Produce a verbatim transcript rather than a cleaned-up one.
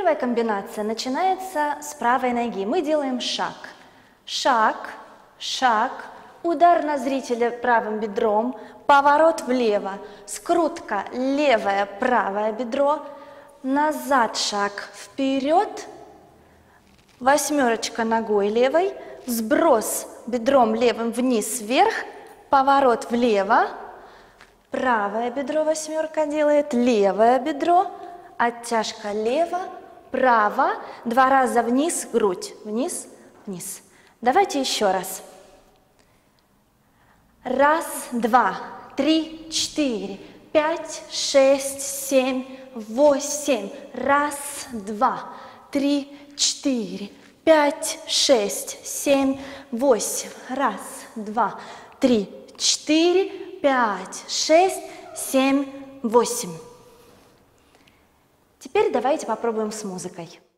Первая комбинация начинается с правой ноги. Мы делаем шаг. Шаг, шаг, удар на зрителя правым бедром, поворот влево, скрутка левое, правое бедро, назад шаг, вперед, восьмерочка ногой левой, сброс бедром левым вниз, вверх, поворот влево, правое бедро восьмерка делает, левое бедро, оттяжка лево, право, два раза вниз, грудь, вниз, вниз. Давайте еще раз. Раз, два, три, четыре, пять, шесть, семь, восемь. Раз, два, три, четыре, пять, шесть, семь, восемь. Раз, два, три, четыре, пять, шесть, семь, восемь. Теперь давайте попробуем с музыкой.